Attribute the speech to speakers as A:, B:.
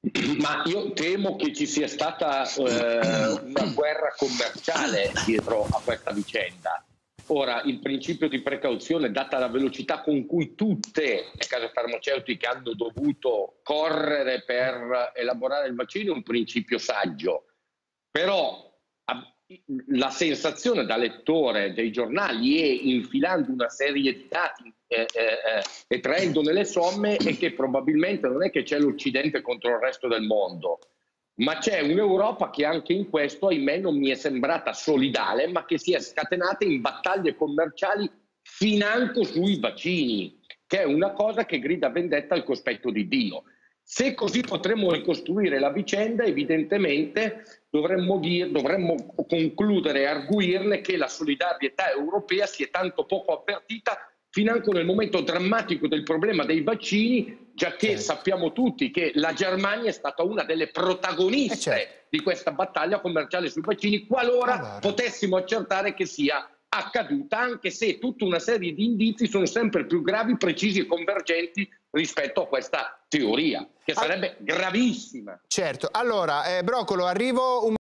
A: Ma io temo che ci sia stata una guerra commerciale dietro a questa vicenda. Ora, il principio di precauzione, data la velocità con cui tutte le case farmaceutiche hanno dovuto correre per elaborare il vaccino, è un principio saggio. Però la sensazione da lettore dei giornali e infilando una serie di dati e traendone le somme è che probabilmente non è che c'è l'Occidente contro il resto del mondo, ma c'è un'Europa che anche in questo, ahimè, non mi è sembrata solidale, ma che si è scatenata in battaglie commerciali financo sui vaccini, che è una cosa che grida vendetta al cospetto di Dio. Se così potremmo ricostruire la vicenda, evidentemente dovremmo concludere e arguirne che la solidarietà europea si è tanto poco avvertita financo nel momento drammatico del problema dei vaccini, giacché sappiamo tutti che la Germania è stata una delle protagoniste di questa battaglia commerciale sui vaccini, qualora potessimo accertare che sia accaduta, anche se tutta una serie di indizi sono sempre più gravi, precisi e convergenti rispetto a questa teoria, che sarebbe gravissima.
B: Certo, allora, Broccolo, arrivo un